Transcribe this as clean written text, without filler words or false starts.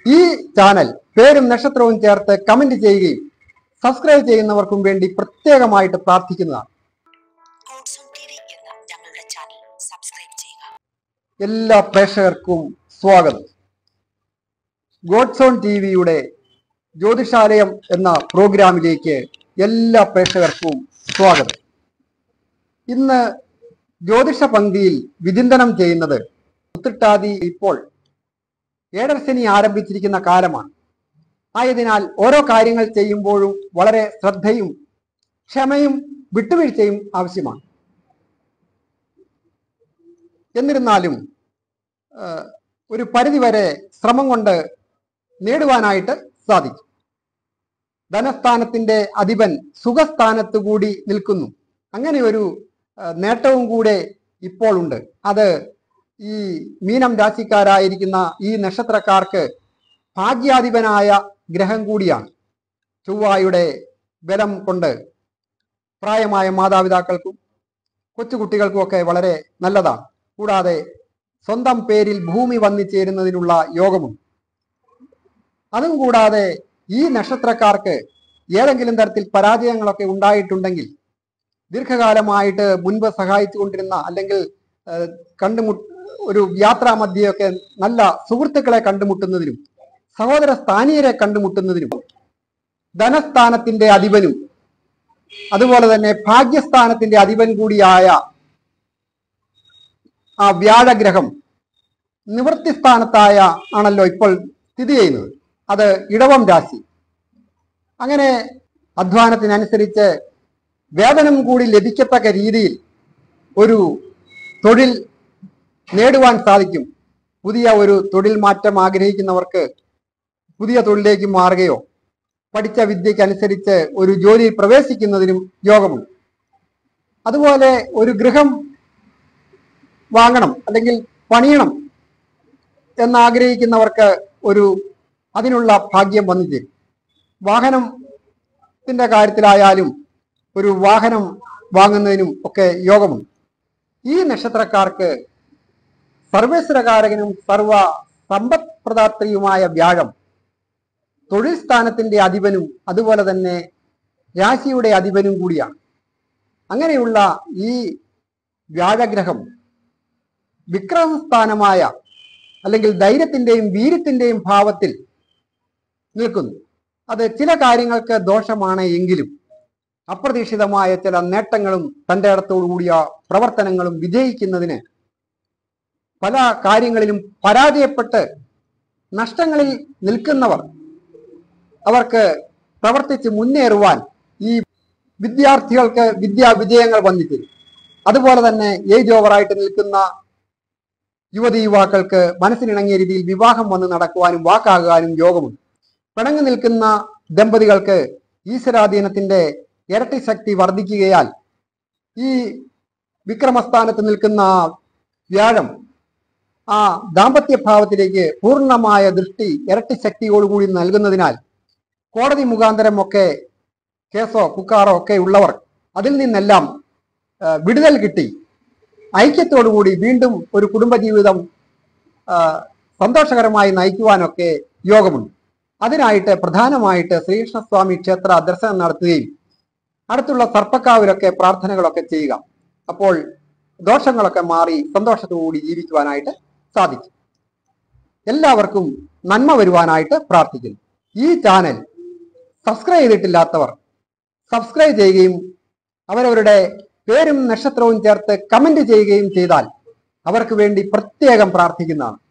ഈ ചാനൽ പേരും നക്ഷത്രവും ചേർത്ത് കമന്റ് ചെയ്യുകയും സബ്സ്ക്രൈബ് ചെയ്യുന്നവർക്കും വേണ്ടി പ്രത്യേകമായിട്ട് പ്രാർത്ഥിക്കുന്നതാണ്. എല്ലാ പ്രേക്ഷകർക്കും സ്വാഗതം. ഗോഡ്സ് ഓൺ ടിവിയുടെ ജ്യോതിഷാലയം എന്ന പ്രോഗ്രാമിലേക്ക് എല്ലാ പ്രേക്ഷകർക്കും സ്വാഗതം. ഇന്ന് ജ്യോതിഷ പങ്ക്തിയിൽ വിചിന്തനം ചെയ്യുന്നത് ഉത്രട്ടാതി ഇപ്പോൾ ഏഴരശനി ആരംഭിച്ചിരിക്കുന്ന കാലമാണ്. ആയതിനാൽ ഓരോ കാര്യങ്ങൾ ചെയ്യുമ്പോഴും വളരെ ശ്രദ്ധയും ക്ഷമയും വിട്ടുവീഴ്ചയും ആവശ്യമാണ്. എന്നിരുന്നാലും ഒരു പരിധിവരെ ശ്രമം കൊണ്ട് നേടുവാനായിട്ട് സാധിക്കും. ധനസ്ഥാനത്തിന്റെ അധിപൻ സുഖസ്ഥാനത്ത് കൂടി നിൽക്കുന്നു. അങ്ങനെ ഒരു നേട്ടവും കൂടെ ഇപ്പോൾ ഉണ്ട്. അത് ഈ മീനം രാശിക്കാരായിരിക്കുന്ന ഈ നക്ഷത്രക്കാർക്ക് ഭാഗ്യാധിപനായ ഗ്രഹം കൂടിയാണ്. ചൊവ്വായുടെ ബലം കൊണ്ട് പ്രായമായ മാതാപിതാക്കൾക്കും കൊച്ചുകുട്ടികൾക്കും ഒക്കെ വളരെ നല്ലതാണ്. കൂടാതെ സ്വന്തം പേരിൽ ഭൂമി വന്നു ചേരുന്നതിനുള്ള യോഗമുണ്ട്. അതും കൂടാതെ ഈ നക്ഷത്രക്കാർക്ക് ഏതെങ്കിലും തരത്തിൽ പരാജയങ്ങളൊക്കെ ഉണ്ടായിട്ടുണ്ടെങ്കിൽ ദീർഘകാലമായിട്ട് മുൻപ് സഹായിച്ചു കൊണ്ടിരുന്ന അല്ലെങ്കിൽ ഒരു യാത്രാമധ്യയൊക്കെ നല്ല സുഹൃത്തുക്കളെ കണ്ടുമുട്ടുന്നതിനും സഹോദര സ്ഥാനീയരെ കണ്ടുമുട്ടുന്നതിനും ധനസ്ഥാനത്തിന്റെ അധിപനും അതുപോലെ തന്നെ ഭാഗ്യസ്ഥാനത്തിന്റെ അധിപൻ കൂടിയായ ആ വ്യാഴഗ്രഹം നിവൃത്തി സ്ഥാനത്തായ ആണല്ലോ ഇപ്പോൾ സ്ഥിതി ചെയ്യുന്നത്. അത് ഇടവം രാശി. അങ്ങനെ അധ്വാനത്തിനനുസരിച്ച് വേതനം കൂടി ലഭിക്കത്തക്ക രീതിയിൽ ഒരു തൊഴിൽ നേടുവാൻ സാധിക്കും. പുതിയ ഒരു തൊഴിൽ മാറ്റം ആഗ്രഹിക്കുന്നവർക്ക് പുതിയ തൊഴിലേക്ക് മാറുകയോ പഠിച്ച വിദ്യക്കനുസരിച്ച് ഒരു ജോലിയിൽ പ്രവേശിക്കുന്നതിനും യോഗമുണ്ട്. അതുപോലെ ഒരു ഗൃഹം വാങ്ങണം അല്ലെങ്കിൽ പണിയണം എന്നാഗ്രഹിക്കുന്നവർക്ക് അതിനുള്ള ഭാഗ്യം വന്നു ചേരും. വാഹനത്തിന്റെ കാര്യത്തിലായാലും ഒരു വാഹനം വാങ്ങുന്നതിനും ഒക്കെ യോഗമുണ്ട്. ഈ നക്ഷത്രക്കാർക്ക് സർവേശ്വരകാരകനും സർവ സമ്പത്പ്രദാത്രിയുമായ വ്യാഴം തൊഴിൽ സ്ഥാനത്തിന്റെ അധിപനും അതുപോലെ തന്നെ രാശിയുടെ അധിപനും കൂടിയാണ്. അങ്ങനെയുള്ള ഈ വ്യാഴഗ്രഹം വിക്രമസ്ഥാനമായ അല്ലെങ്കിൽ ധൈര്യത്തിന്റെയും വീര്യത്തിന്റെയും ഭാവത്തിൽ നിൽക്കുന്നു. അത് ചില കാര്യങ്ങൾക്ക് ദോഷമാണ് എങ്കിലും അപ്രതീക്ഷിതമായ ചില നേട്ടങ്ങളും തൻ്റെ ഇടത്തോടു കൂടിയ പ്രവർത്തനങ്ങളും വിജയിക്കുന്നതിന് പല കാര്യങ്ങളിലും പരാജയപ്പെട്ട് നഷ്ടങ്ങളിൽ നിൽക്കുന്നവർ അവർക്ക് പ്രവർത്തിച്ച് മുന്നേറുവാൻ ഈ വിദ്യാർത്ഥികൾക്ക് വിജയങ്ങൾ വന്നിട്ടുണ്ട്. അതുപോലെ തന്നെ ഏജ് ഓവറായിട്ട് നിൽക്കുന്ന യുവതി യുവാക്കൾക്ക് മനസ്സിനിണങ്ങിയ രീതിയിൽ വിവാഹം വന്ന് നടക്കുവാനും വാക്കാകാനും യോഗമുണ്ട്. പിണങ്ങി നിൽക്കുന്ന ദമ്പതികൾക്ക് ഈശ്വരാധീനത്തിന്റെ ഇരട്ടി ശക്തി വർദ്ധിക്കുകയാൽ ഈ വിക്രമസ്ഥാനത്ത് നിൽക്കുന്ന വ്യാഴം ആ ദാമ്പത്യ ഭാവത്തിലേക്ക് പൂർണ്ണമായ ദൃഷ്ടി ഇരട്ടി ശക്തിയോടുകൂടി നൽകുന്നതിനാൽ കോടതി മുഖാന്തരം ഒക്കെ കേസോ കുക്കാറോ ഒക്കെ ഉള്ളവർ അതിൽ നിന്നെല്ലാം വിടുതൽ കിട്ടി ഐക്യത്തോടുകൂടി വീണ്ടും ഒരു കുടുംബജീവിതം സന്തോഷകരമായി നയിക്കുവാനൊക്കെ യോഗമുണ്ട്. അതിനായിട്ട് പ്രധാനമായിട്ട് ശ്രീകൃഷ്ണസ്വാമി ക്ഷേത്ര ദർശനം നടത്തുകയും അടുത്തുള്ള സർപ്പക്കാവിലൊക്കെ പ്രാർത്ഥനകളൊക്കെ ചെയ്യുക. അപ്പോൾ ദോഷങ്ങളൊക്കെ മാറി സന്തോഷത്തോടുകൂടി ജീവിക്കുവാനായിട്ട് സാധിക്കും. എല്ലാവർക്കും നന്മ വരുവാനായിട്ട് പ്രാർത്ഥിക്കുന്നു. ഈ ചാനൽ സബ്സ്ക്രൈബ് ചെയ്തിട്ടില്ലാത്തവർ സബ്സ്ക്രൈബ് ചെയ്യുകയും അവരവരുടെ പേരും നക്ഷത്രവും ചേർത്ത് കമന്റ് ചെയ്യുകയും ചെയ്താൽ അവർക്ക് വേണ്ടി പ്രത്യേകം പ്രാർത്ഥിക്കുന്നതാണ്.